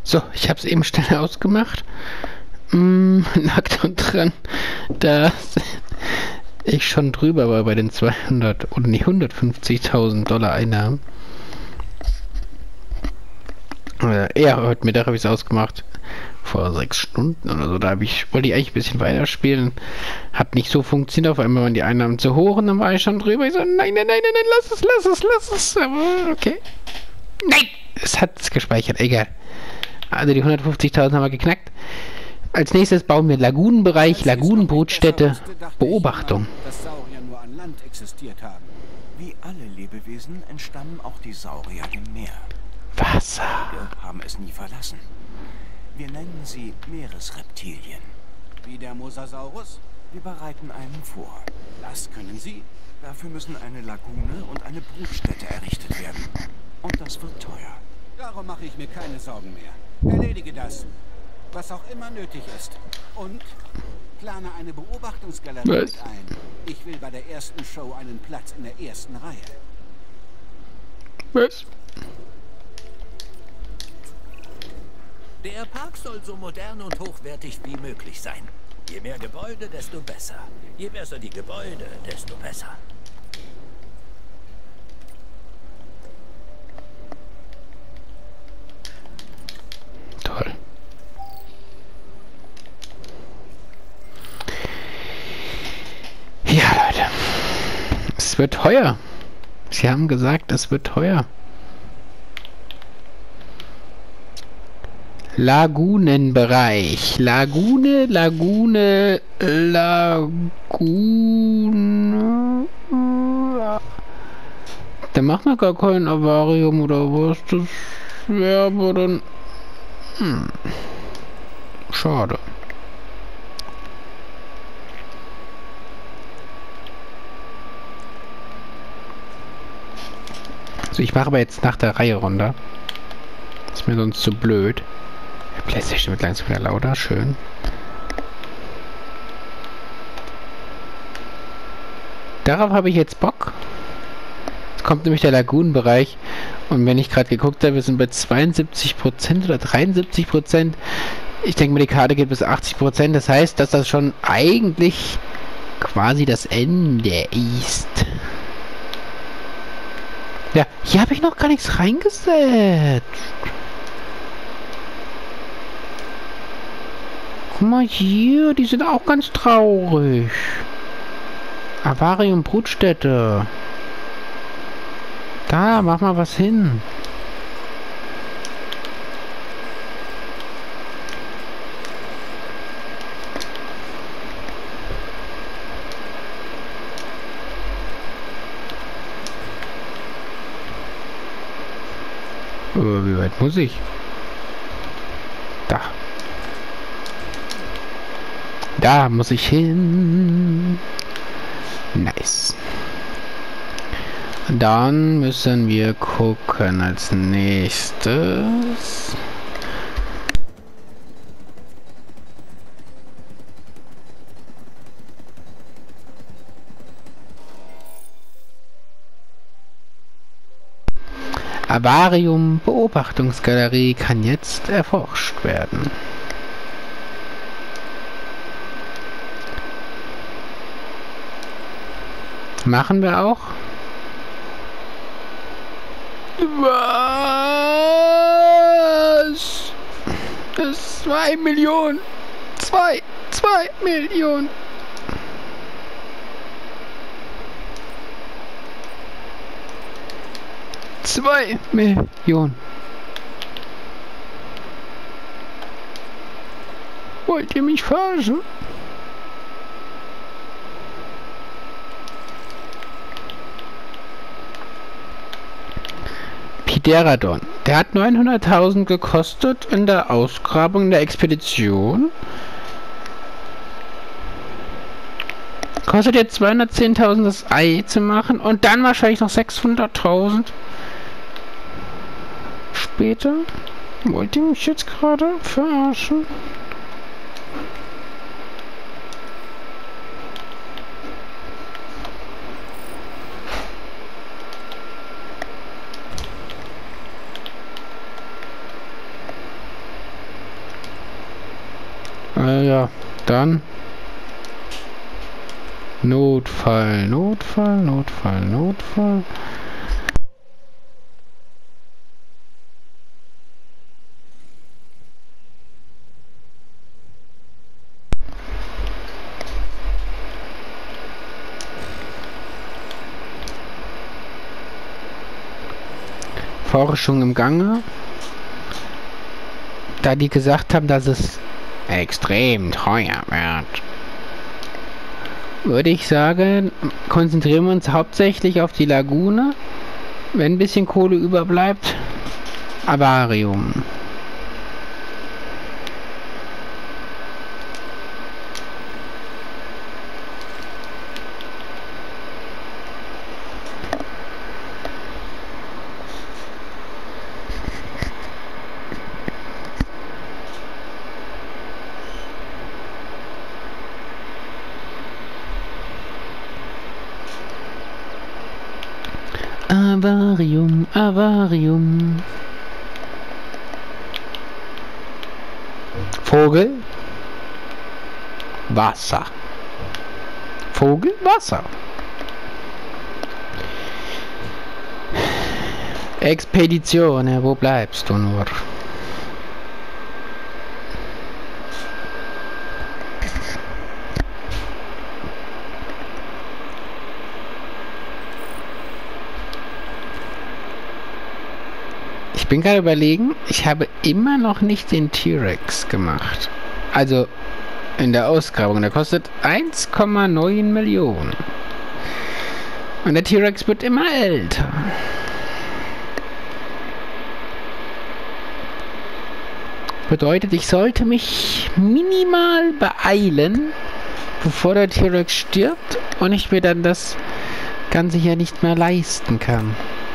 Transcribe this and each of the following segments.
So, ich habe es eben schnell ausgemacht. Nackt und dran, da ich schon drüber war bei den 200 oder nee, 150.000 Dollar Einnahmen. Ja, heute Mittag habe ich es ausgemacht. Vor 6 Stunden oder so. Da wollte ich eigentlich ein bisschen weiterspielen. Hat nicht so funktioniert. Auf einmal waren die Einnahmen zu hoch und dann war ich schon drüber. Ich so, nein, lass es. Aber okay. Nein! Es hat es gespeichert, egal. Also die 150.000 haben wir geknackt. Als nächstes bauen wir Lagunenbereich, Lagunenbrutstätte, Beobachtung. Dass Saurier nur an Land existiert haben. Wie alle Lebewesen entstammen auch die Saurier dem Meer. Wasser. Wir haben es nie verlassen. Wir nennen sie Meeresreptilien. Wie der Mosasaurus? Wir bereiten einen vor. Das können sie. Dafür müssen eine Lagune und eine Brutstätte errichtet werden. Und das wird teuer. Darum mache ich mir keine Sorgen mehr. Erledige das. Was auch immer nötig ist. Und plane eine Beobachtungsgalerie mit ein. Ich will bei der ersten Show einen Platz in der ersten Reihe. Was? Der Park soll so modern und hochwertig wie möglich sein. Je mehr Gebäude, desto besser. Je besser die Gebäude, desto besser. Toll. Ja, Leute. Es wird teuer. Sie haben gesagt, es wird teuer. Lagunenbereich. Lagune. Da macht man gar kein Aquarium oder was. Das wäre aber dann... Schade. Also ich mache aber jetzt nach der Reihe runter. Ist mir sonst zu blöd. Der PlayStation wird langsam wieder lauter. Schön. Darauf habe ich jetzt Bock. Jetzt kommt nämlich der Lagunenbereich. Und wenn ich gerade geguckt habe, wir sind bei 72% oder 73%. Ich denke mal, die Karte geht bis 80%. Das heißt, dass das schon eigentlich quasi das Ende ist. Ja, hier habe ich noch gar nichts reingesetzt. Guck mal hier, die sind auch ganz traurig. Aquarium Brutstätte. Da, mach mal was hin. Wie weit muss ich? Da. Da muss ich hin. Nice. Dann müssen wir gucken als nächstes. Aquarium Beobachtungsgalerie kann jetzt erforscht werden. Machen wir auch. Was? Das ist 2 Millionen. 2 Millionen. Zwei Millionen. Wollt ihr mich verarschen? Pideradon. Der hat 900.000 gekostet in der Ausgrabung der Expedition. Kostet jetzt 210.000 das Ei zu machen und dann wahrscheinlich noch 600.000 später. Wollt ihr mich jetzt gerade verarschen? Ja, dann Notfall, Notfall, Notfall, Notfall. Forschung im Gange. Da die gesagt haben, dass es extrem teuer wird, würde ich sagen, konzentrieren wir uns hauptsächlich auf die Lagune. Wenn ein bisschen Kohle überbleibt, Avarium. Avarium, Avarium. Vogel, Wasser. Vogel, Wasser. Expedition, wo bleibst du nur? Ich bin gerade überlegen, ich habe immer noch nicht den T-Rex gemacht. Also in der Ausgrabung. Der kostet 1,9 Millionen. Und der T-Rex wird immer älter. Bedeutet, ich sollte mich minimal beeilen, bevor der T-Rex stirbt und ich mir dann das Ganze hier nicht mehr leisten kann.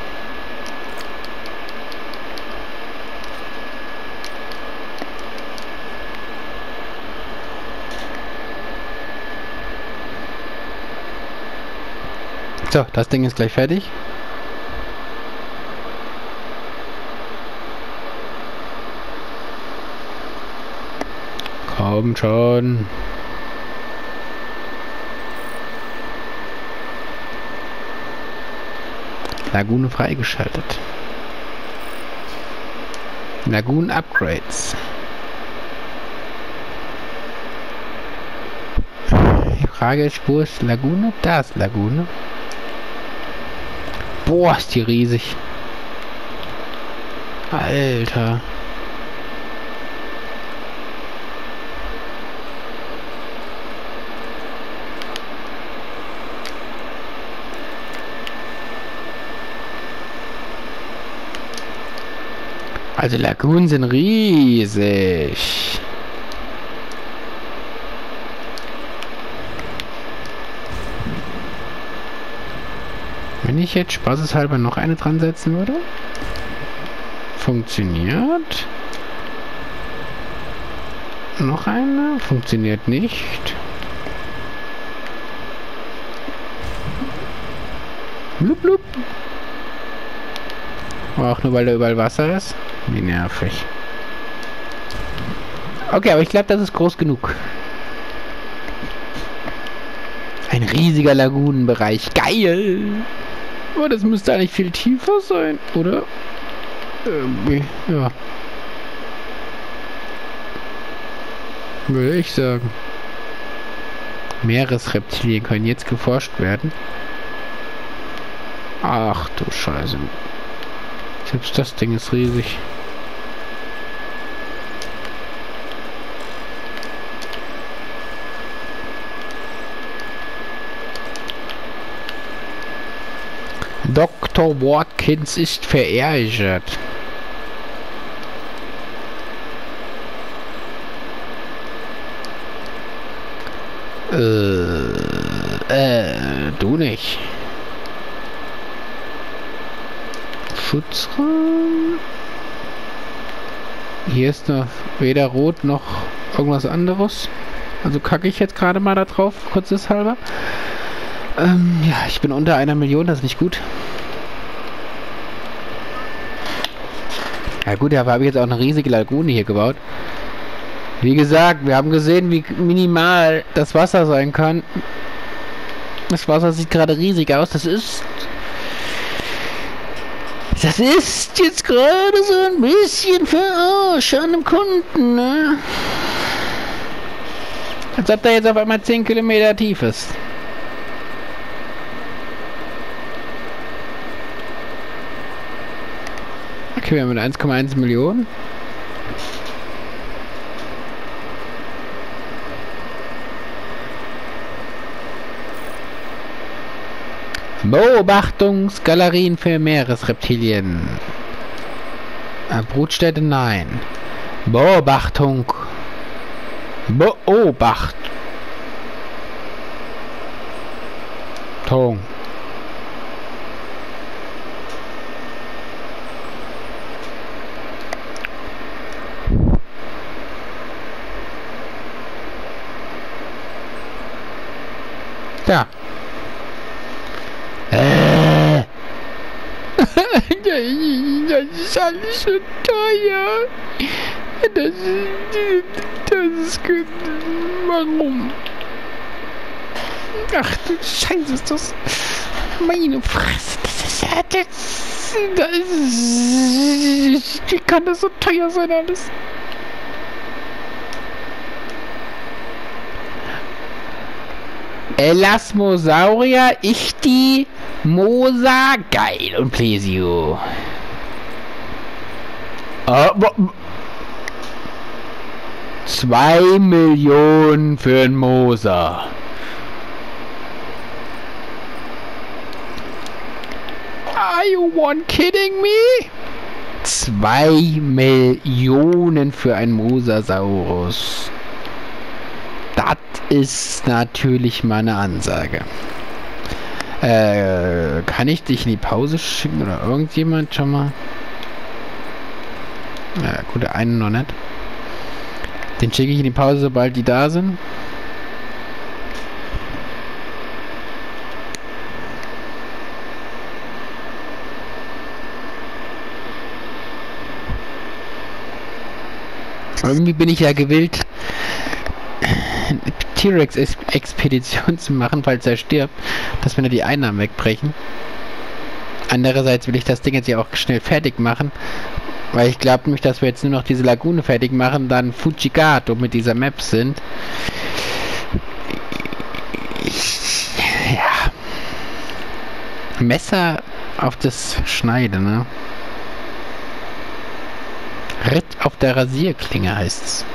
So, das Ding ist gleich fertig. Komm schon. Lagune freigeschaltet. Lagunen Upgrades. Die Frage ist, wo ist Lagune? Da ist Lagune. Boah, ist die riesig. Alter. Also Lagunen sind riesig. Wenn ich jetzt spaßeshalber noch eine dran setzen würde. Funktioniert. Noch eine. Funktioniert nicht. Blub, blub. Auch nur weil da überall Wasser ist. Wie nervig. Okay, aber ich glaube, das ist groß genug. Ein riesiger Lagunenbereich. Geil! Aber das müsste eigentlich viel tiefer sein, oder? Irgendwie, ja. Würde ich sagen. Meeresreptilien können jetzt geforscht werden. Ach du Scheiße. Selbst das Ding ist riesig. Dr. Watkins ist verärgert. Du nicht. Schutzraum. Hier ist noch weder rot noch irgendwas anderes. Also kacke ich jetzt gerade mal da drauf, kurzeshalber. Ja, ich bin unter 1 Million, das ist nicht gut. Ja gut, aber habe ich jetzt auch eine riesige Lagune hier gebaut. Wie gesagt, wir haben gesehen, wie minimal das Wasser sein kann. Das Wasser sieht gerade riesig aus. Das ist jetzt gerade so ein bisschen Verarsch an dem Kunden, ne? Als ob der jetzt auf einmal 10 Kilometer tief ist. Okay, wir haben mit 1,1 Millionen. Beobachtungsgalerien für Meeresreptilien. Brutstätte, nein. Beobachtung. Beobachtung. Da. Das ist alles so teuer. Das ist gut. Warum? Ach du Scheiße, ist das... Meine Fresse, wie kann das so teuer sein alles? Elasmosaurier, Ichti, Mosa, geil und Plesio. 2 Millionen für einen Mosa. Are you kidding me? 2 Millionen für einen Mosasaurus. Das ist natürlich mal eine Ansage. Kann ich dich in die Pause schicken oder irgendjemand schon mal? Ja, gut, der eine noch nicht. Den schicke ich in die Pause, sobald die da sind. Irgendwie bin ich ja gewillt, T-Rex-Expedition zu machen, falls er stirbt, dass wir die Einnahmen wegbrechen. Andererseits will ich das Ding jetzt ja auch schnell fertig machen, weil ich glaube nämlich, dass wir jetzt nur noch diese Lagune fertig machen, dann Fujigato mit dieser Map sind. Ja. Messer auf das Schneide, ne? Ritt auf der Rasierklinge heißt's.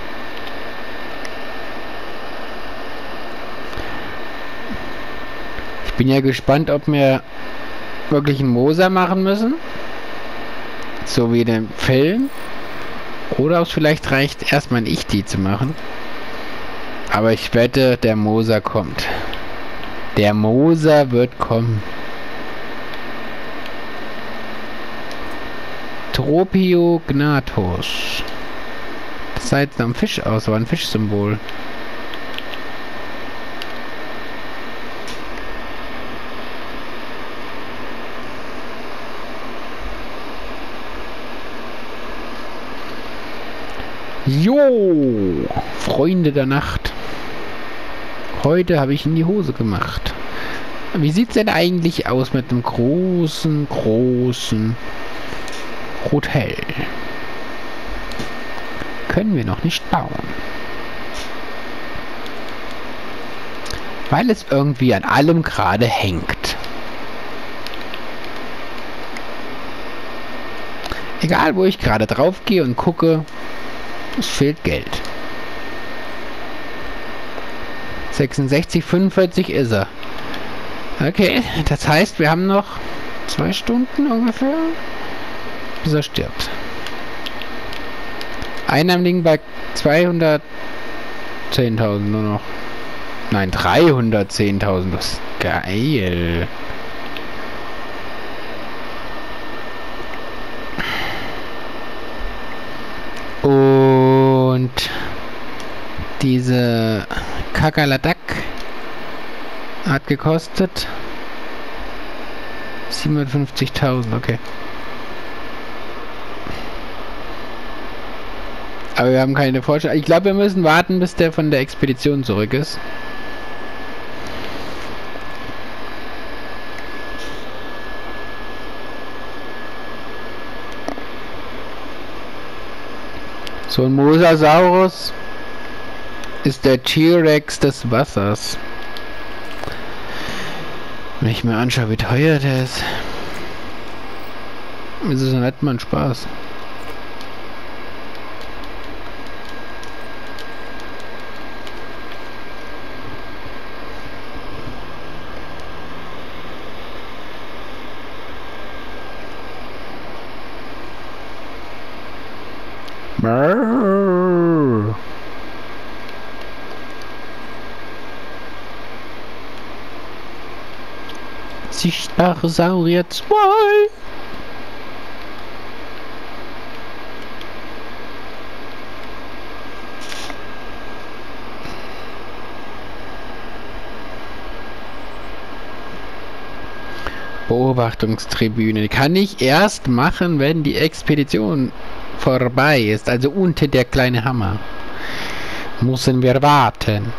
Ich bin ja gespannt, ob wir wirklich einen Mosa machen müssen. So wie den Film. Oder ob es vielleicht reicht, erstmal ein Ichti zu machen. Aber ich wette, der Mosa kommt. Der Mosa wird kommen. Tropiognathos. Das sah jetzt nach einem Fisch aus, war ein Fischsymbol. Jo, Freunde der Nacht. Heute habe ich in die Hose gemacht. Wie sieht es denn eigentlich aus mit einem großen Hotel? Können wir noch nicht bauen. Weil es irgendwie an allem gerade hängt. Egal, wo ich gerade drauf gehe und gucke, es fehlt Geld. 66, 45 ist er. Okay, das heißt, wir haben noch 2 Stunden ungefähr, bis er stirbt. Einnahmen liegen bei 210.000 nur noch. Nein, 310.000. Das ist geil. Und diese Kakaladak hat gekostet 750.000, okay. Aber wir haben keine Vorstellung. Ich glaube, wir müssen warten, bis der von der Expedition zurück ist. So ein Mosasaurus ist der T-Rex des Wassers. Wenn ich mir anschaue, wie teuer der ist, ist es nicht mal ein Spaß. Brrr. Sichtbare Saurier 2. Beobachtungstribüne kann ich erst machen, wenn die Expedition vorbei ist, also unter der kleine Hammer. Müssen wir warten.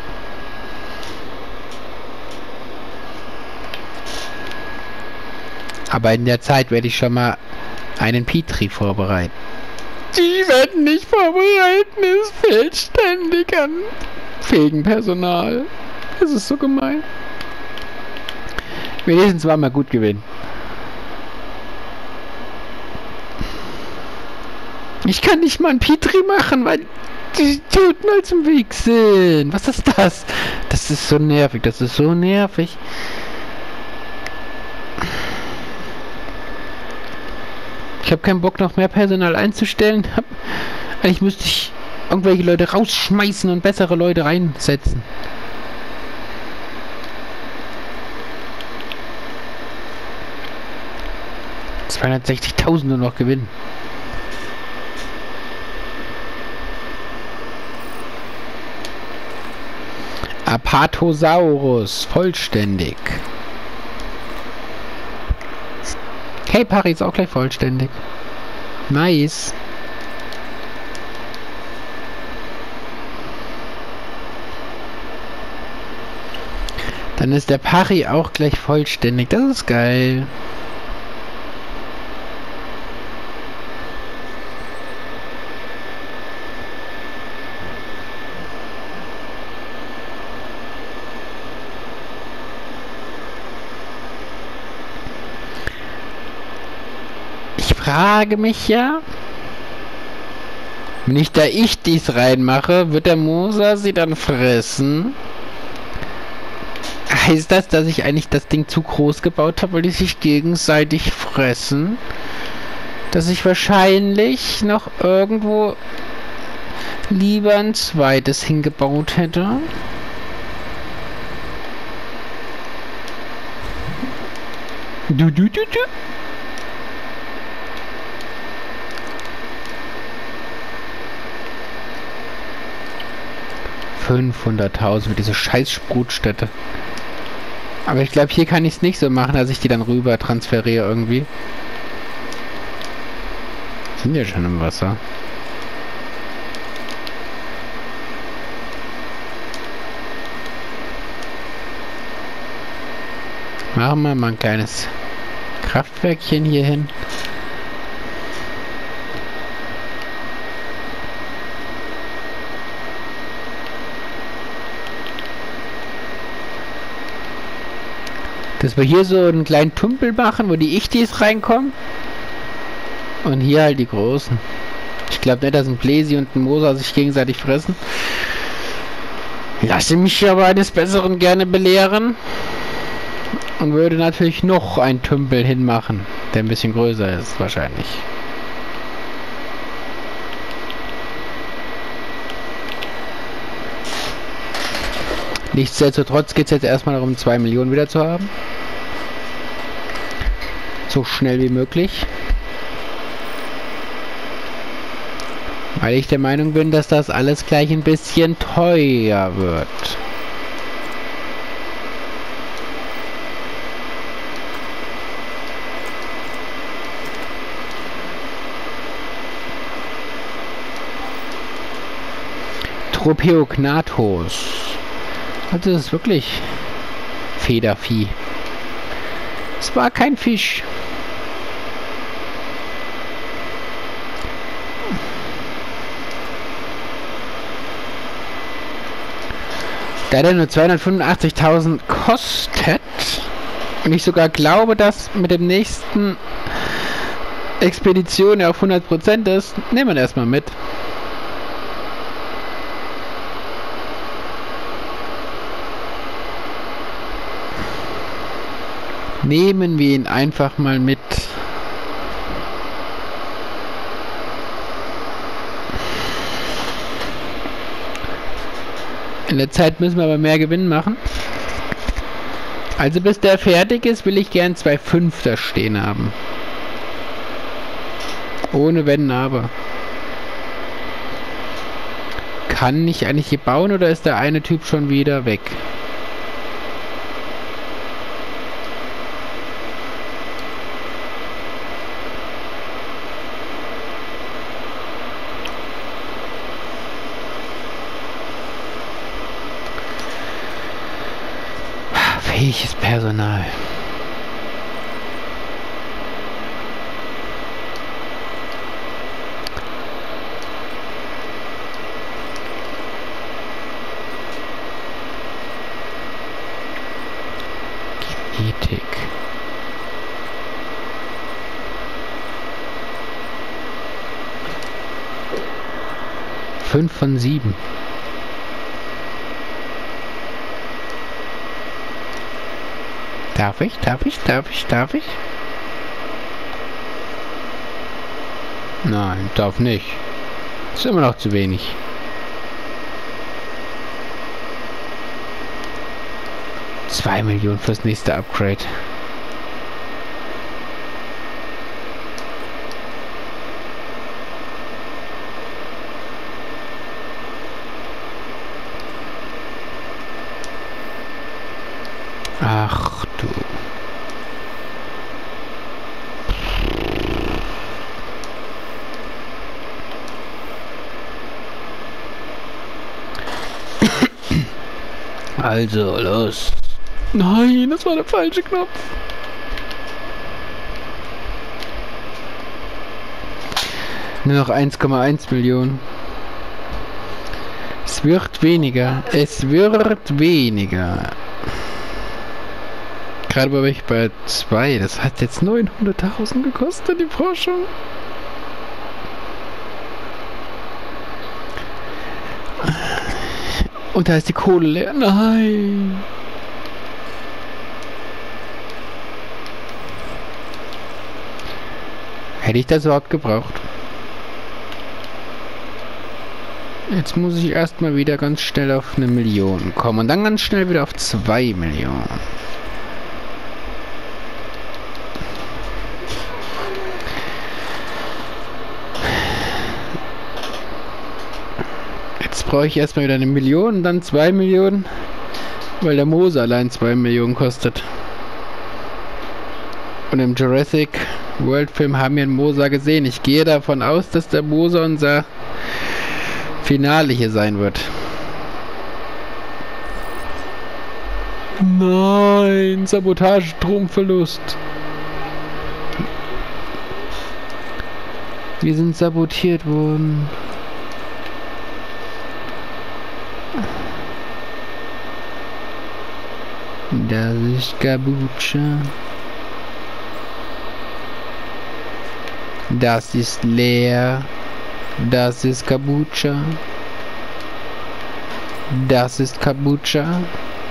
Aber in der Zeit werde ich schon mal einen Petri vorbereiten. Die werden nicht vorbereiten, es fehlt ständig an fähigen Personal. Das ist so gemein. Wenigstens war mal gut gewinnen. Ich kann nicht mal ein Petri machen, weil die Toten als im Weg sind. Was ist das? Das ist so nervig, das ist so nervig. Ich habe keinen Bock, noch mehr Personal einzustellen. Eigentlich müsste ich irgendwelche Leute rausschmeißen und bessere Leute reinsetzen. $260.000 nur noch gewinnen. Apatosaurus, vollständig. Hey, Pari ist auch gleich vollständig. Nice. Dann ist der Pari auch gleich vollständig. Das ist geil. Ich frage mich ja, wenn ich da dies reinmache, wird der Mosa sie dann fressen? Heißt das, dass ich eigentlich das Ding zu groß gebaut habe, weil die sich gegenseitig fressen? Dass ich wahrscheinlich noch irgendwo lieber ein zweites hingebaut hätte? Du. 500.000 für diese scheiß Sprutstätte. Aber ich glaube, hier kann ich es nicht so machen, dass ich die dann rüber transferiere irgendwie. Sind ja schon im Wasser. Machen wir mal ein kleines Kraftwerkchen hier hin. Dass wir hier so einen kleinen Tümpel machen, wo die Ichtis reinkommen. Und hier halt die Großen. Ich glaube nicht, dass ein Bläsi und ein Mosa sich gegenseitig fressen. Lasse mich aber eines Besseren gerne belehren. Und würde natürlich noch einen Tümpel hinmachen, der ein bisschen größer ist, wahrscheinlich. Nichtsdestotrotz geht es jetzt erstmal darum, 2 Millionen wieder zu haben. So schnell wie möglich. Weil ich der Meinung bin, dass das alles gleich ein bisschen teuer wird. Tropeognathos. Also das ist wirklich Federvieh. Es war kein Fisch. Da der nur 285.000 kostet und ich sogar glaube, dass mit dem nächsten Expedition er auf 100% ist, nehmen wir ihn erstmal mit. Nehmen wir ihn einfach mal mit. In der Zeit müssen wir aber mehr Gewinn machen. Also bis der fertig ist, will ich gern 2 Fünfter stehen haben. Ohne Wenn, aber. Kann ich eigentlich hier bauen oder ist der eine Typ schon wieder weg? Fähiges Personal. Genetik. Fünf von 7. Darf ich? Nein, darf nicht. Ist immer noch zu wenig. $2 Millionen fürs nächste Upgrade. Ach du. Also, los. Nein, das war der falsche Knopf. Nur noch 1,1 Millionen. Es wird weniger. Es wird weniger. Gerade war ich bei 2. Das hat jetzt 900.000 gekostet, die Forschung. Und da ist die Kohle leer. Nein. Hätte ich das Wort gebraucht. Jetzt muss ich erstmal wieder ganz schnell auf 1 Million kommen. Und dann ganz schnell wieder auf 2 Millionen. Jetzt brauche ich erstmal wieder 1 Million, dann 2 Millionen. Weil der Moser allein 2 Millionen kostet. Und im Jurassic World Film haben wir einen Moser gesehen. Ich gehe davon aus, dass der Moser unser Finale hier sein wird. Nein, Sabotage, Stromverlust. Wir sind sabotiert worden. Das ist Kabucha. Das ist leer. Das ist Kabucha. Das ist Kabucha.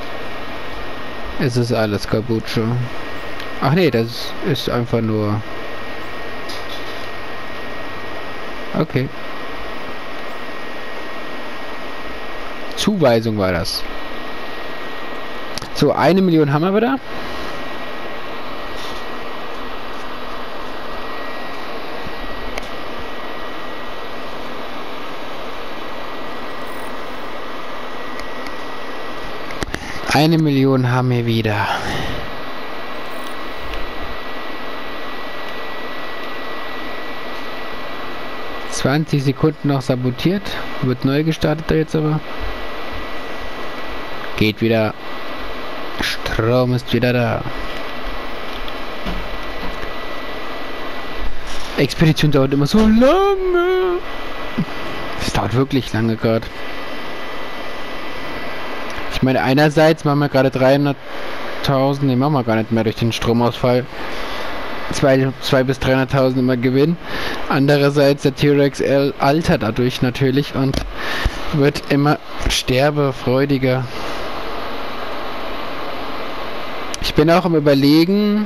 Es ist alles Kabucha. Ach nee, das ist einfach nur... Okay. Zuweisung war das. So, 1 Million haben wir wieder. Eine Million haben wir wieder. 20 Sekunden noch sabotiert. Wird neu gestartet da jetzt aber. Geht wieder. Strom ist wieder da. Expedition dauert immer so lange. Es dauert wirklich lange gerade. Ich meine, einerseits machen wir gerade 300.000, ne, machen wir gar nicht mehr durch den Stromausfall. 200.000 bis 300.000 immer Gewinn. Andererseits der T-Rex altert dadurch natürlich und wird immer sterbefreudiger. Ich bin auch am Überlegen,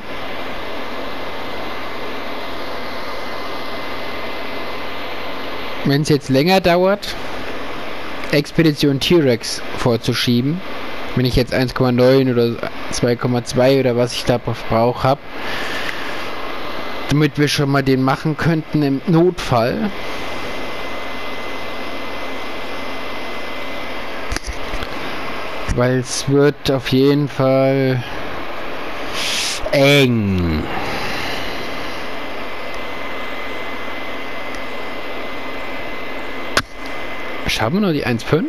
wenn es jetzt länger dauert, Expedition T-Rex vorzuschieben. Wenn ich jetzt 1,9 oder 2,2 oder was ich da brauche habe, damit wir schon mal den machen könnten im Notfall. Weil es wird auf jeden Fall eng. Schaffen wir nur die 1,5?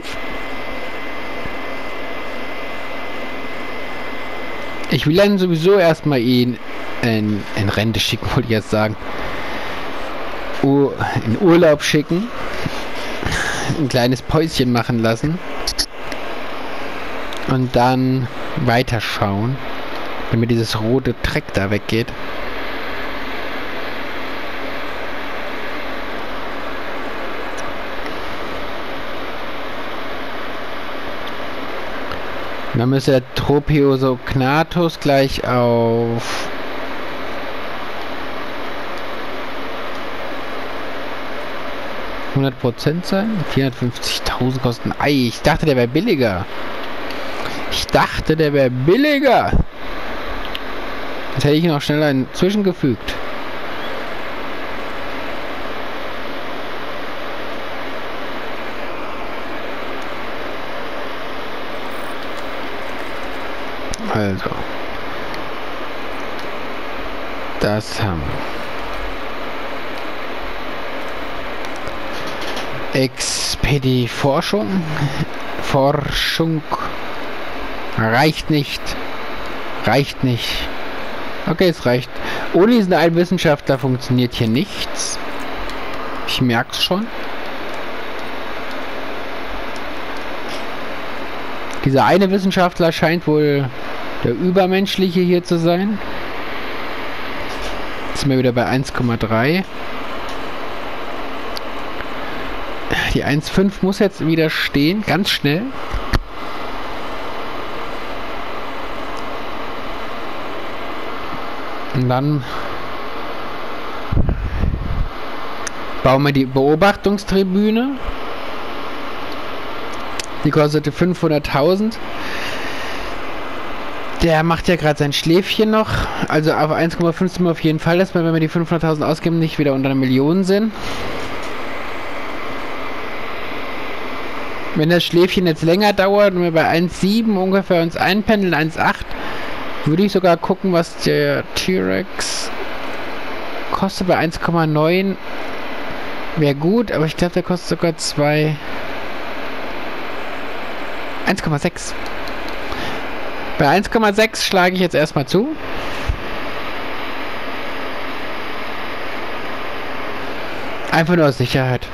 Ich will dann sowieso erstmal ihn in Rente schicken, wollte ich jetzt sagen. In Urlaub schicken. Ein kleines Päuschen machen lassen. Und dann weiterschauen, damit dieses rote Dreck da weggeht. Und dann müsste der Tropeosognathus gleich auf 100% sein. 450.000 kosten. Ei, ich dachte, der wäre billiger. Jetzt hätte ich noch schnell einen zwischengefügt. Also. Das haben wir. Expedi-Forschung. Forschung. Reicht nicht. Okay, es reicht. Ohne diesen einen Wissenschaftler funktioniert hier nichts. Ich merk's schon. Dieser eine Wissenschaftler scheint wohl der Übermenschliche hier zu sein. Jetzt sind wir wieder bei 1,3. Die 1,5 muss jetzt wieder stehen, ganz schnell. Und dann bauen wir die Beobachtungstribüne. Die kostete 500.000. Der macht ja gerade sein Schläfchen noch. Also auf 1,5 sind wir auf jeden Fall, dass wir, wenn wir die 500.000 ausgeben, nicht wieder unter einer Million sind. Wenn das Schläfchen jetzt länger dauert und wir bei 1,7 ungefähr uns einpendeln, 1,8, würde ich sogar gucken, was der T-Rex kostet. Bei 1,9 wäre gut, aber ich glaube, der kostet sogar 1,6. Bei 1,6 schlage ich jetzt erstmal zu. Einfach nur aus Sicherheit.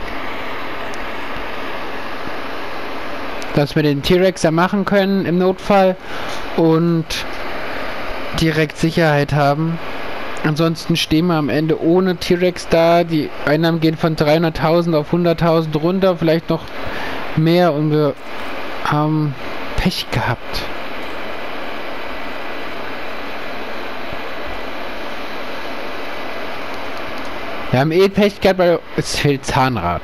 Dass wir den T-Rex ja machen können im Notfall und direkt Sicherheit haben. Ansonsten stehen wir am Ende ohne T-Rex da. Die Einnahmen gehen von 300.000 auf 100.000 runter, vielleicht noch mehr, und wir haben Pech gehabt. Wir haben Pech gehabt, weil es fehlt Zahnrad.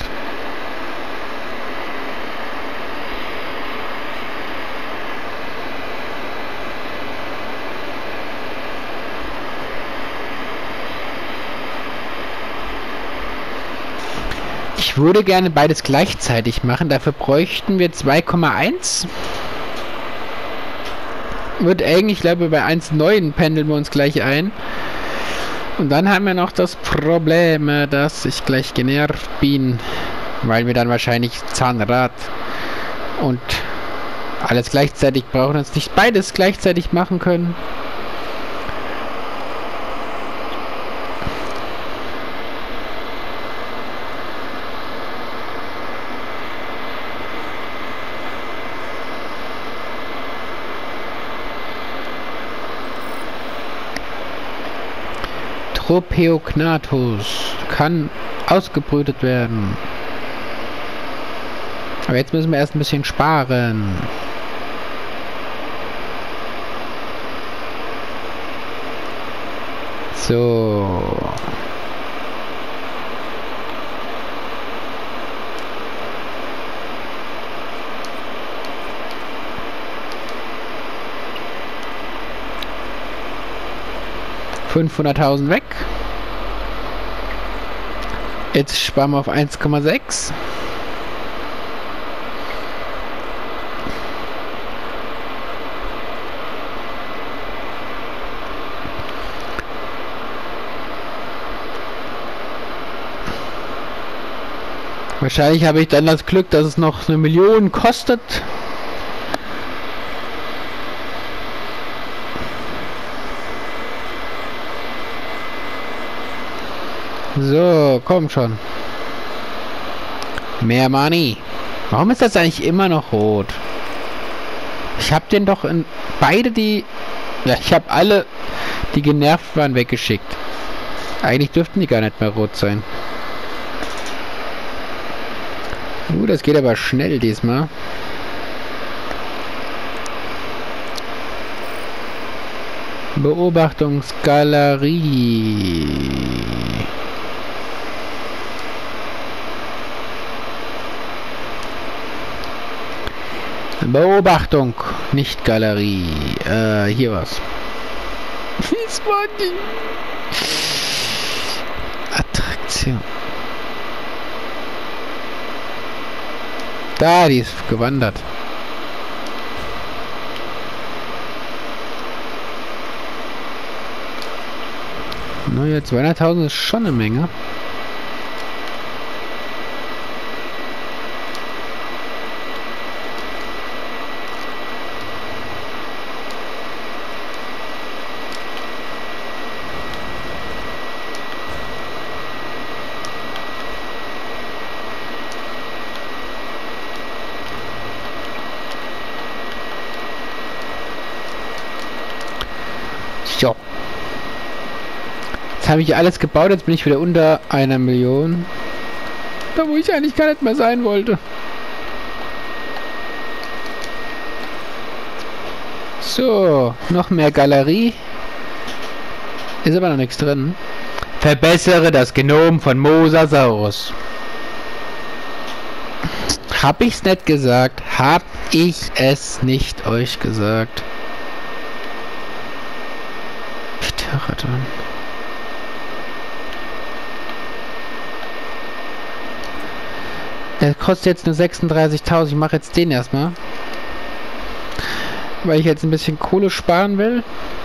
Ich würde gerne beides gleichzeitig machen, dafür bräuchten wir 2,1. Wird eng, ich glaube bei 1,9 pendeln wir uns gleich ein. Und dann haben wir noch das Problem, dass ich gleich genervt bin, weil wir dann wahrscheinlich Zahnrad und alles gleichzeitig brauchen, uns nicht beides gleichzeitig machen können. Tropeognathus kann ausgebrütet werden. Aber jetzt müssen wir erst ein bisschen sparen. So. $500.000 weg. Jetzt sparen wir auf 1,6. Wahrscheinlich habe ich dann das Glück, dass es noch 1 Million kostet. So, komm schon. Mehr Money. Warum ist das eigentlich immer noch rot? Ich habe den doch in beide die... Ja, ich habe alle, die genervt waren, weggeschickt. Eigentlich dürften die gar nicht mehr rot sein. Das geht aber schnell diesmal. Beobachtungsgalerie. Beobachtung, nicht Galerie. Hier was. Was war die? Attraktion. Da, die ist gewandert. Naja, 200.000 ist schon eine Menge. So. Jetzt habe ich alles gebaut, jetzt bin ich wieder unter 1 Million. Da wo ich eigentlich gar nicht mehr sein wollte. So, noch mehr Galerie. Ist aber noch nichts drin. Verbessere das Genom von Mosasaurus. Hab ich's nicht gesagt? Hab ich es nicht euch gesagt? Pterodon. Der kostet jetzt nur 36.000. Ich mache jetzt den erstmal. Weil ich jetzt ein bisschen Kohle sparen will.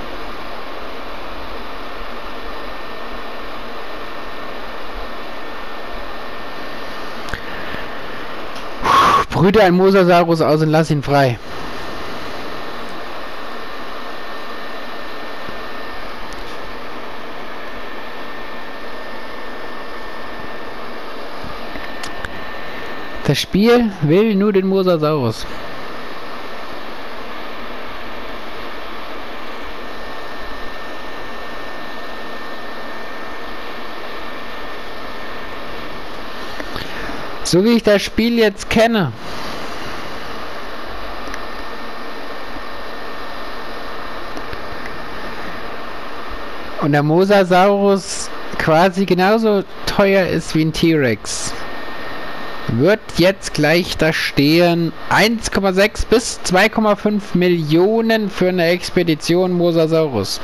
Brüte ein Mosasaurus aus und lass ihn frei. Das Spiel will nur den Mosasaurus. So wie ich das Spiel jetzt kenne. Und der Mosasaurus quasi genauso teuer ist wie ein T-Rex. Wird jetzt gleich da stehen 1,6 bis 2,5 Millionen für eine Expedition Mosasaurus.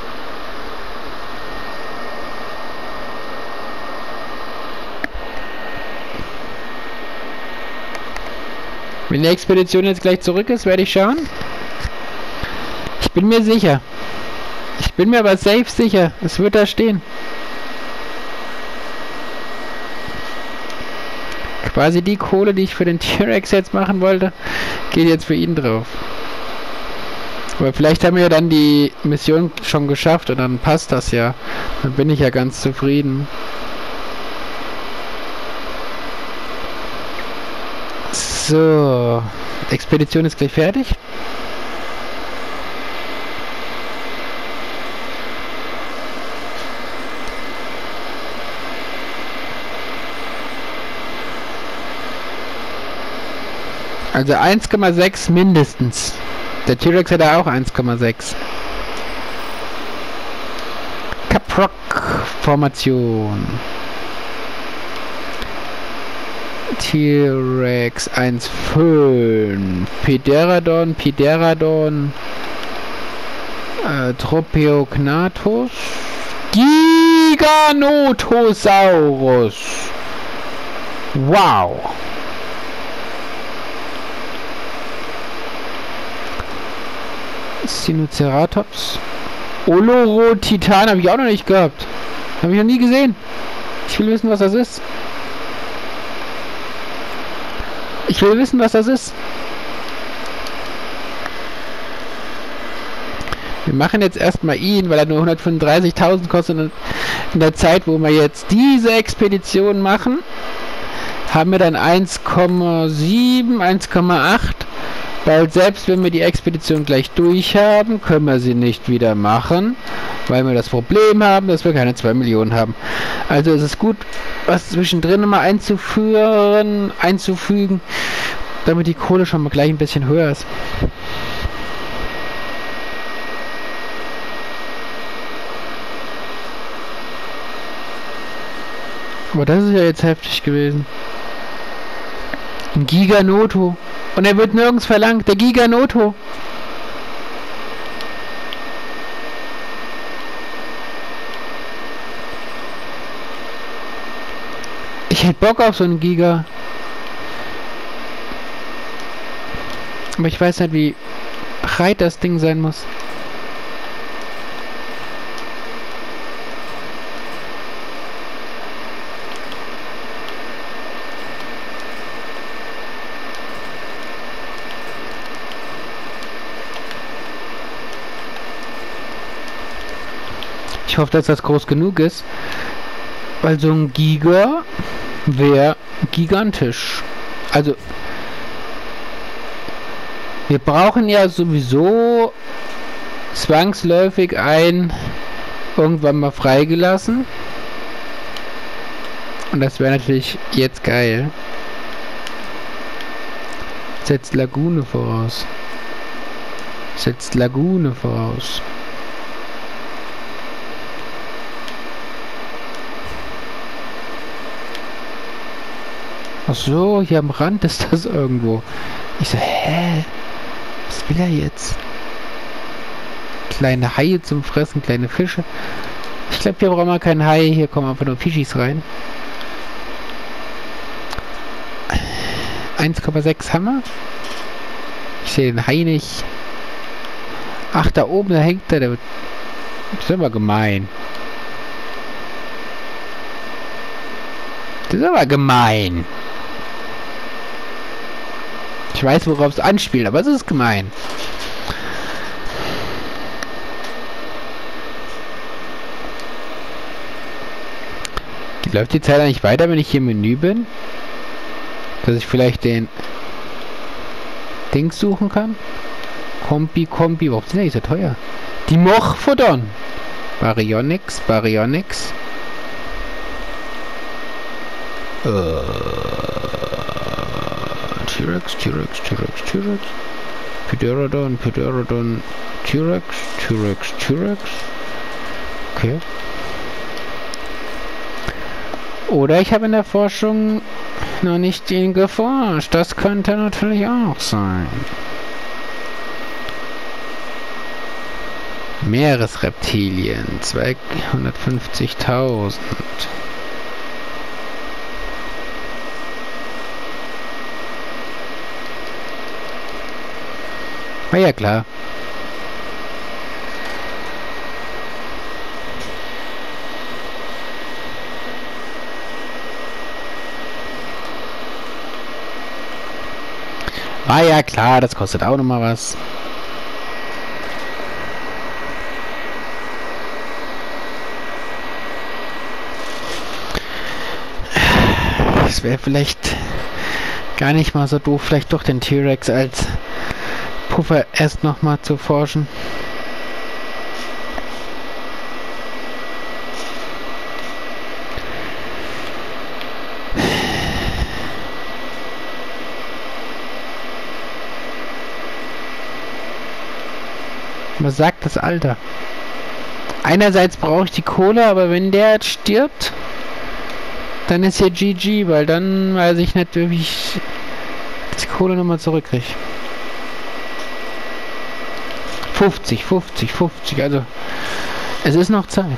Wenn die Expedition jetzt gleich zurück ist, werde ich schauen. Ich bin mir sicher. Ich bin mir aber safe sicher. Es wird da stehen. Quasi die Kohle, die ich für den T-Rex jetzt machen wollte, geht jetzt für ihn drauf. Aber vielleicht haben wir ja dann die Mission schon geschafft und dann passt das ja. Dann bin ich ja ganz zufrieden. So, Expedition ist gleich fertig. Also 1,6 mindestens. Der T-Rex hat ja auch 1,6. Caprock-Formation. T-Rex 1,5. Pterodon. Tropeognathus. Giganotosaurus. Wow. Sinoceratops. Olorotitan habe ich auch noch nicht gehabt. Habe ich noch nie gesehen. Ich will wissen, was das ist. Wir machen jetzt erstmal ihn, weil er nur 135.000 kostet. Und in der Zeit, wo wir jetzt diese Expedition machen, haben wir dann 1,7, 1,8. Weil selbst wenn wir die Expedition gleich durch haben, können wir sie nicht wieder machen, weil wir das Problem haben, dass wir keine 2 Millionen haben. Also ist es gut, was zwischendrin mal einzufügen, damit die Kohle schon mal gleich ein bisschen höher ist. Aber das ist ja jetzt heftig gewesen. Ein Giganoto. Und er wird nirgends verlangt. Der Giganoto. Ich hätte Bock auf so einen Giga. Aber ich weiß nicht, wie breit das Ding sein muss. Ich hoffe, dass das groß genug ist, weil so ein Giga wäre gigantisch. Also wir brauchen ja sowieso zwangsläufig einen irgendwann mal freigelassen. Und das wäre natürlich jetzt geil. Setzt Lagune voraus. Ach so, hier am Rand ist das irgendwo. Ich so, hä? Was will er jetzt? Kleine Haie zum Fressen, kleine Fische. Ich glaube, hier brauchen wir keinen Hai. Hier kommen einfach nur Fischis rein. 1,6 Hammer. Ich sehe den Hai nicht. Ach, da oben, da hängt der. Das ist aber gemein. Ich weiß, worauf es anspielt, aber es ist gemein. Läuft die Zeit eigentlich weiter, wenn ich hier im Menü bin? Dass ich vielleicht den Dings suchen kann? Kombi, warum sind die nicht so teuer? Die Morphodon! Baryonyx. T-Rex. Pterodon, T-Rex. Okay. Oder ich habe in der Forschung noch nicht ihn geforscht. Das könnte natürlich auch sein. Meeresreptilien, 250.000. War ja klar. Ah ja, klar, das kostet auch nochmal was. Es wäre vielleicht gar nicht mal so doof, vielleicht doch den T-Rex als Puffer erst nochmal zu forschen. Was sagt das Alter? Einerseits brauche ich die Kohle, aber wenn der jetzt stirbt, dann ist hier GG, weil dann weiß ich nicht, wie ich die Kohle nochmal zurückkriege. 50, also es ist noch Zeit.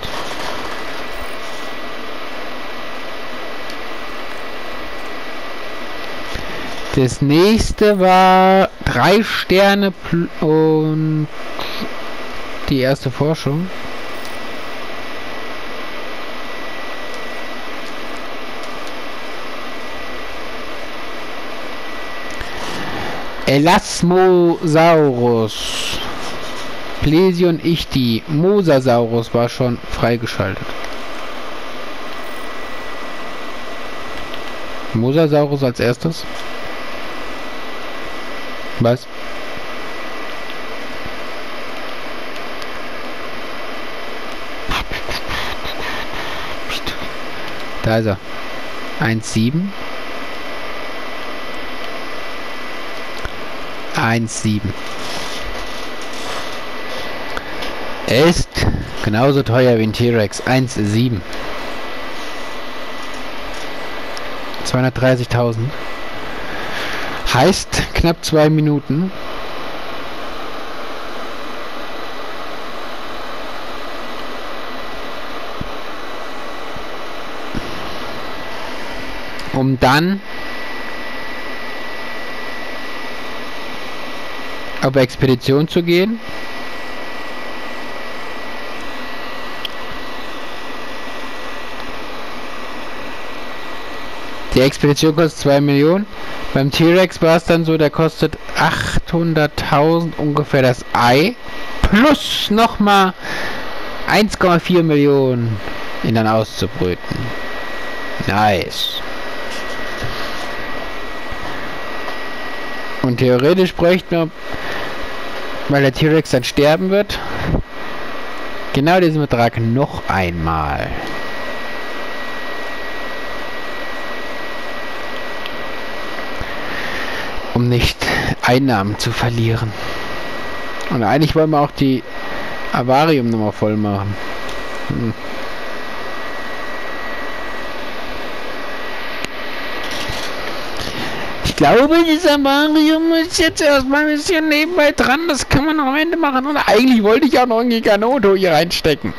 Das nächste war 3 Sterne und die erste Forschung. Elasmosaurus. Plesion Ichthyi. Mosasaurus war schon freigeschaltet. Mosasaurus als erstes. Was? Da ist er. 1,7. 1,7. Er ist genauso teuer wie ein T-Rex. 1,7. 230.000. Heißt knapp 2 Minuten. Um dann auf Expedition zu gehen. Die Expedition kostet 2 Millionen. Beim T-Rex war es dann so, der kostet 800.000 ungefähr das Ei. Plus nochmal 1,4 Millionen, ihn dann auszubrüten. Nice. Und theoretisch bräuchten wir, weil der T-Rex dann sterben wird, genau diesen Betrag noch einmal. Um nicht Einnahmen zu verlieren. Und eigentlich wollen wir auch die Avarium nochmal voll machen. Ich glaube, dieser Avarium ist jetzt erstmal ein bisschen nebenbei dran. Das kann man noch am Ende machen. Und eigentlich wollte ich auch noch ein Giganoto hier reinstecken.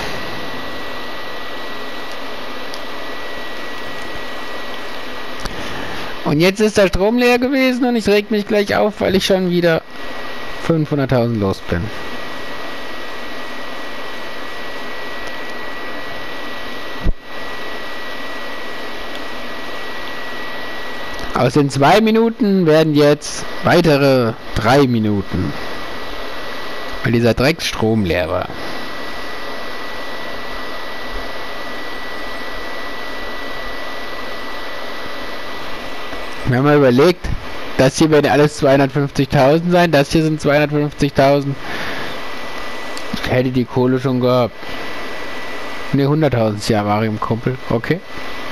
Und jetzt ist der Strom leer gewesen und ich reg mich gleich auf, weil ich schon wieder 500.000 los bin. Aus den 2 Minuten werden jetzt weitere 3 Minuten. Weil dieser Drecksstrom leer war. Wir haben mal überlegt, das hier werden alles 250.000 sein, das hier sind 250.000. Ich hätte die Kohle schon gehabt. Ne, 100.000 ist ja Avarium-Kumpel, okay.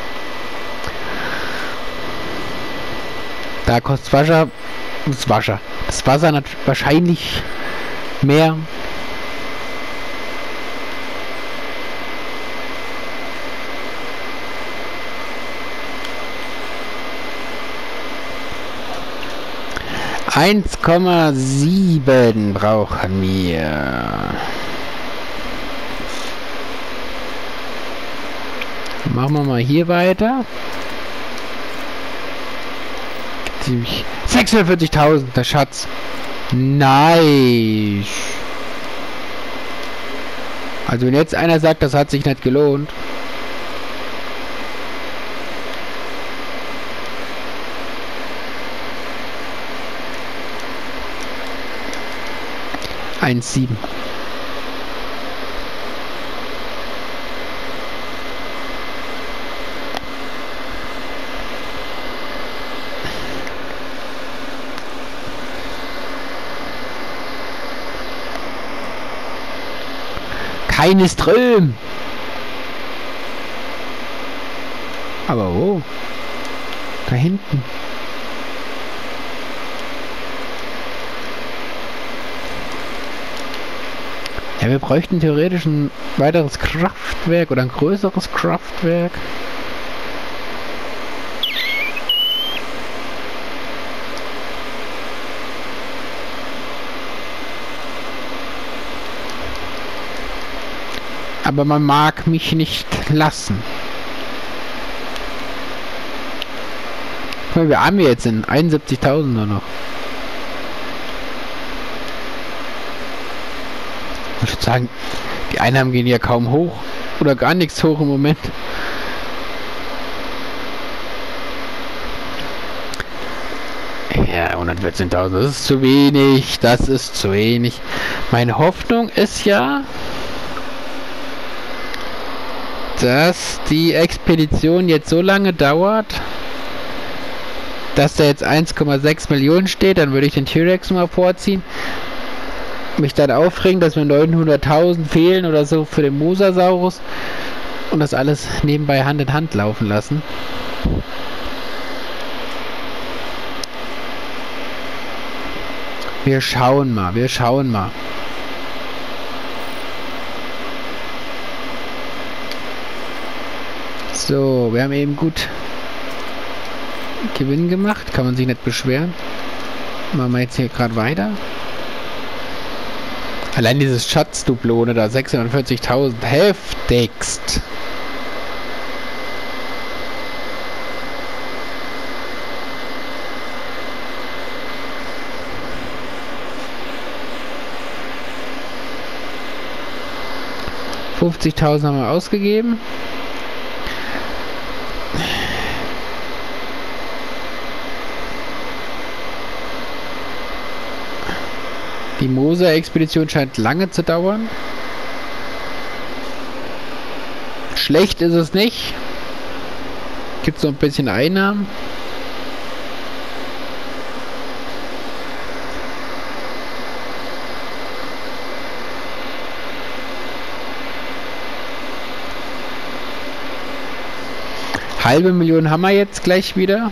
Da kostet das Wasser hat wahrscheinlich mehr. $1,7 brauchen wir. Machen wir mal hier weiter. 46.000, der Schatz. Nice. Also wenn jetzt einer sagt, das hat sich nicht gelohnt. 1,7. Keine Ström. Aber wo? Da hinten. Ja, wir bräuchten theoretisch ein weiteres Kraftwerk oder ein größeres Kraftwerk. Aber man mag mich nicht lassen. Guck mal, wir haben jetzt in 71.000 nur noch. Ich würde sagen, die Einnahmen gehen ja kaum hoch. Oder gar nichts hoch im Moment. Ja, 114.000, das ist zu wenig. Das ist zu wenig. Meine Hoffnung ist ja, dass die Expedition jetzt so lange dauert, dass da jetzt 1,6 Millionen steht. Dann würde ich den T-Rex mal vorziehen. Mich dann aufregen, dass mir 900.000 fehlen oder so für den Mosasaurus. Und das alles nebenbei Hand in Hand laufen lassen. Wir schauen mal, wir schauen mal. So, wir haben eben gut Gewinn gemacht. Kann man sich nicht beschweren. Machen wir jetzt hier gerade weiter. Allein dieses Schatzdublone da, 640.000. Heftigst. $50.000 haben wir ausgegeben. Die Mosa-Expedition scheint lange zu dauern. Schlecht ist es nicht. Gibt so ein bisschen Einnahmen. Halbe Million haben wir jetzt gleich wieder.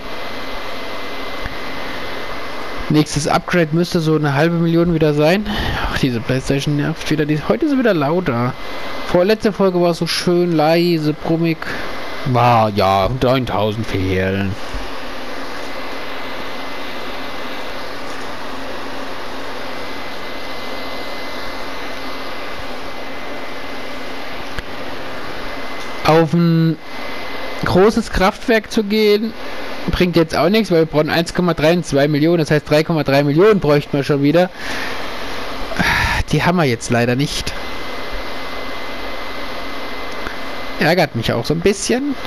Nächstes Upgrade müsste so eine halbe Million wieder sein. Ach, diese PlayStation nervt wieder. Heute ist sie wieder lauter. Vorletzte Folge war so schön leise, brummig. War ja 9.000 fehlen. Auf ein großes Kraftwerk zu gehen, bringt jetzt auch nichts, weil wir brauchen 1,32 Millionen, das heißt 3,3 Millionen bräuchten wir schon wieder. Die haben wir jetzt leider nicht. Ärgert mich auch so ein bisschen.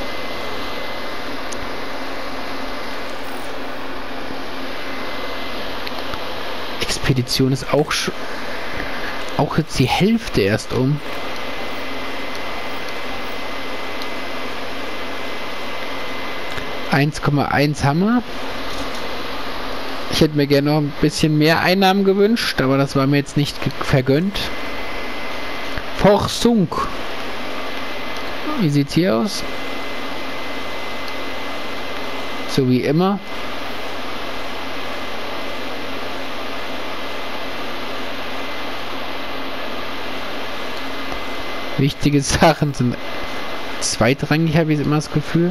Expedition ist auch jetzt die Hälfte erst um. $1,1 haben wir. Ich hätte mir gerne noch ein bisschen mehr Einnahmen gewünscht, aber das war mir jetzt nicht vergönnt. Forschung. Wie sieht's hier aus? So wie immer. Wichtige Sachen sind zweitrangig, habe ich immer das Gefühl.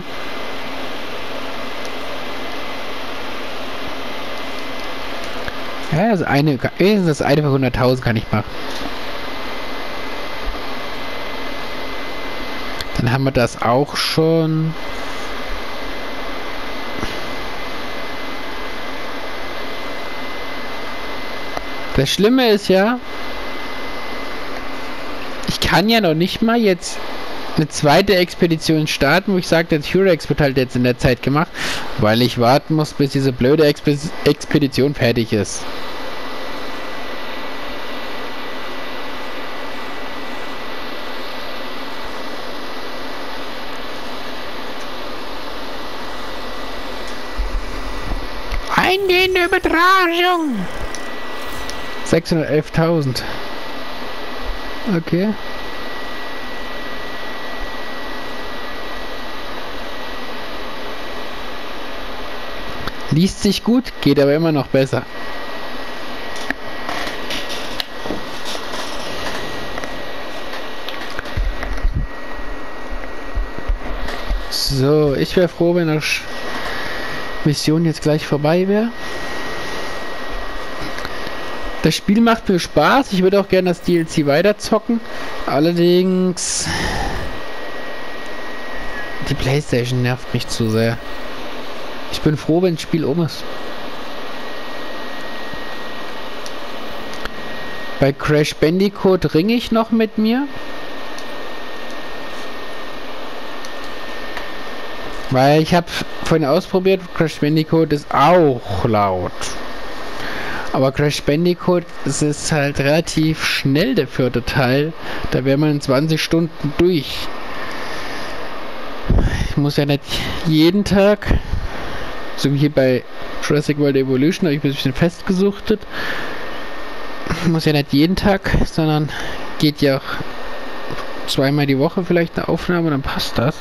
Ja, das eine für 100.000 kann ich machen. Dann haben wir das auch schon. Das Schlimme ist ja, ich kann ja noch nicht mal jetzt eine zweite Expedition starten, wo ich sage, der T-Rex wird halt jetzt in der Zeit gemacht, weil ich warten muss, bis diese blöde Expedition fertig ist. Eingehende Übertragung. 611.000. Okay. Liest sich gut, geht aber immer noch besser. So, ich wäre froh, wenn das Mission jetzt gleich vorbei wäre. Das Spiel macht mir Spaß. Ich würde auch gerne das DLC weiterzocken. Allerdings die PlayStation nervt mich zu sehr. Ich bin froh, wenn das Spiel um ist. Bei Crash Bandicoot ringe ich noch mit mir. Weil ich habe vorhin ausprobiert, Crash Bandicoot ist auch laut. Aber Crash Bandicoot, es ist halt relativ schnell, der 4. Teil. Da wäre man in 20 Stunden durch. Ich muss ja nicht jeden Tag, so wie hier bei Jurassic World Evolution, habe ich ein bisschen festgesuchtet. Ich muss ja nicht jeden Tag, sondern geht ja auch zweimal die Woche vielleicht eine Aufnahme, dann passt das.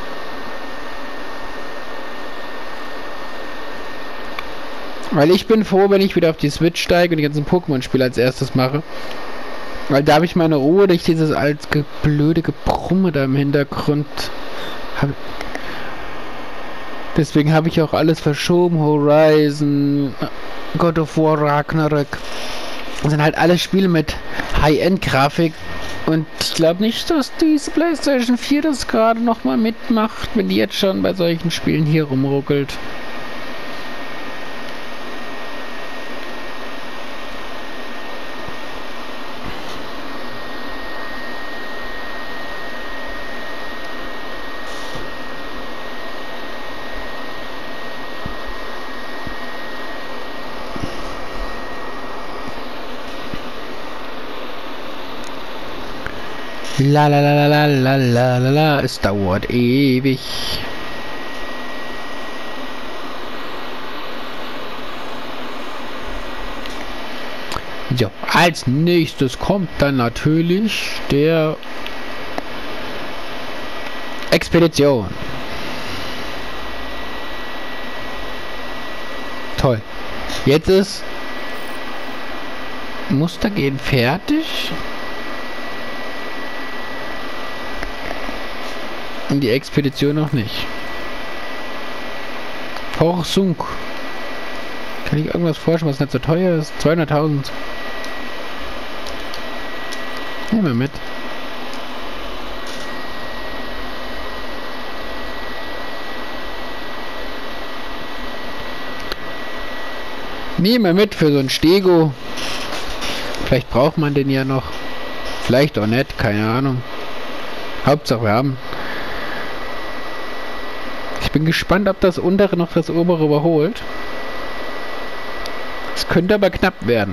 Weil ich bin froh, wenn ich wieder auf die Switch steige und die ganzen Pokémon-Spiele als erstes mache. Weil da habe ich meine Ruhe, durch dieses als blöde Gebrumme da im Hintergrund habe. Deswegen habe ich auch alles verschoben. Horizon, God of War, Ragnarök. Das sind halt alle Spiele mit High-End-Grafik. Und ich glaube nicht, dass diese PlayStation 4 das gerade nochmal mitmacht, wenn die jetzt schon bei solchen Spielen hier rumruckelt. La la la la la la la la, es dauert ewig. Ja, als nächstes kommt dann natürlich der Expedition. Toll. Jetzt ist Mustergehen fertig. Und die Expedition noch nicht. Porsunk. Kann ich irgendwas vorstellen, was nicht so teuer ist? 200.000. Nehmen wir mit. Nehmen wir mit für so ein Stego. Vielleicht braucht man den ja noch. Vielleicht auch nicht, keine Ahnung. Hauptsache wir haben. Ich bin gespannt, ob das untere noch das obere überholt. Es könnte aber knapp werden.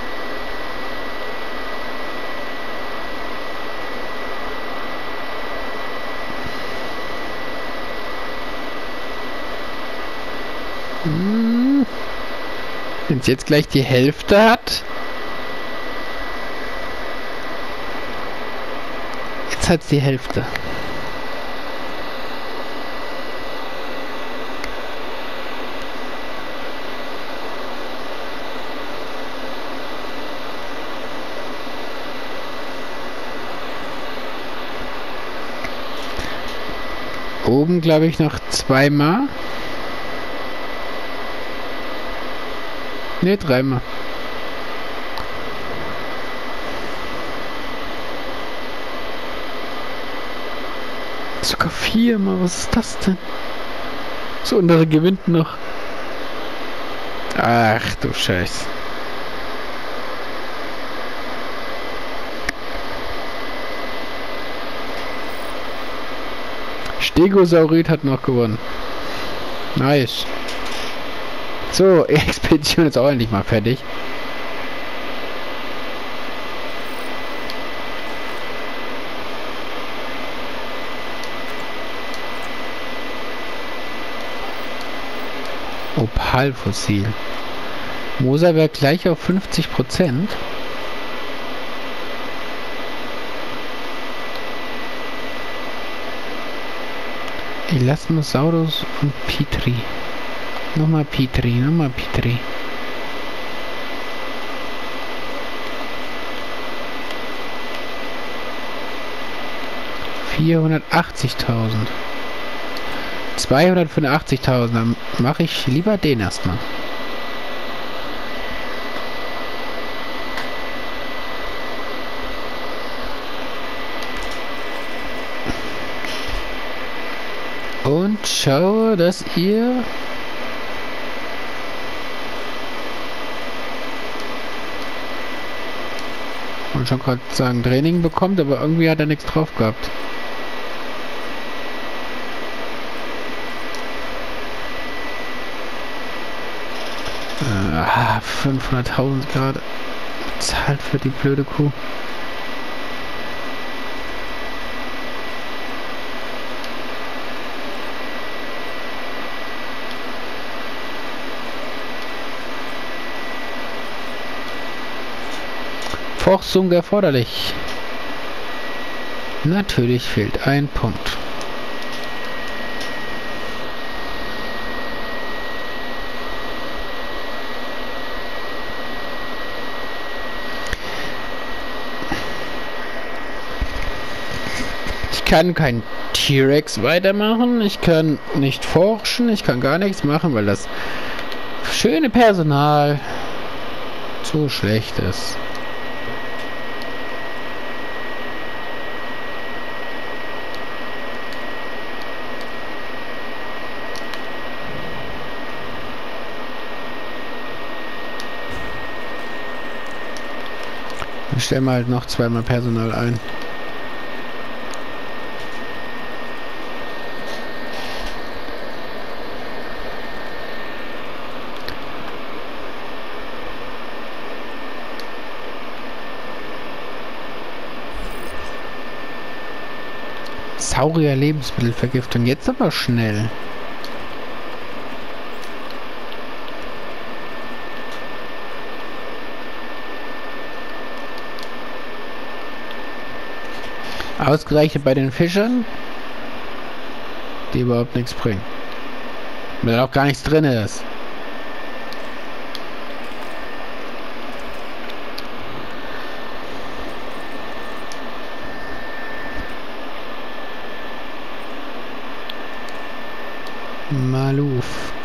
Wenn es jetzt gleich die Hälfte hat. Jetzt hat es die Hälfte. Oben glaube ich noch zweimal. Ne, dreimal. Sogar viermal, was ist das denn? Das untere gewinnt noch. Ach du Scheiß. Stegosaurid hat noch gewonnen. Nice. So, Expedition ist auch endlich mal fertig. Opalfossil. Moser wäre gleich auf 50%. Elasmosaurus und Petri. Nochmal Petri, nochmal Petri. $480.000. 285.000. Dann mache ich lieber den erstmal. Und schaue, dass ihr und schon gerade sagen Training bekommt, aber irgendwie hat er nichts drauf gehabt. 500.000 gerade zahlt für die blöde Kuh. Forschung erforderlich. Natürlich fehlt ein Punkt. Ich kann kein T-Rex weitermachen, ich kann nicht forschen, ich kann gar nichts machen, weil das schöne Personal so schlecht ist. Ich stelle mal halt noch zweimal Personal ein. Saurier Lebensmittelvergiftung. Jetzt aber schnell. Ausgerechnet bei den Fischern, die überhaupt nichts bringen. Weil auch gar nichts drin ist. Maluf.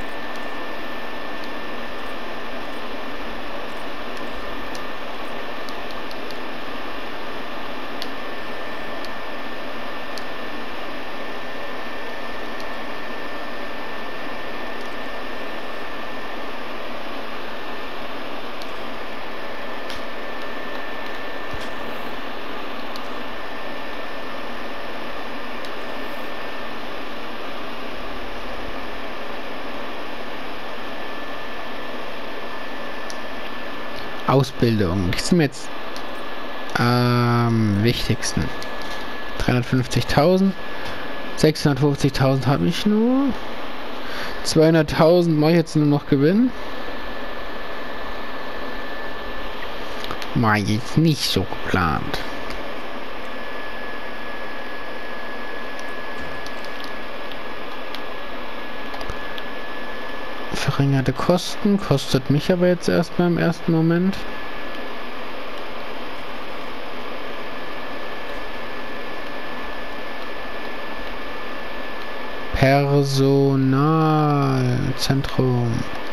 Ausbildung. Das ist mir jetzt am wichtigsten. 350.000. 650.000 habe ich nur. 200.000 mache ich jetzt nur noch Gewinn. War jetzt nicht so geplant. Verringerte Kosten, kostet mich aber jetzt erstmal im ersten Moment. Personalzentrum.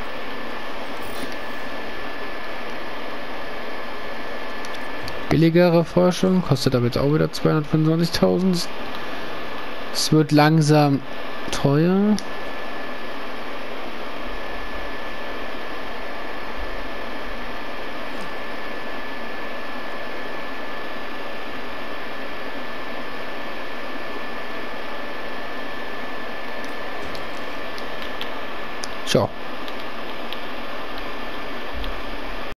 Billigere Forschung, kostet aber jetzt auch wieder 225.000. Es wird langsam teuer.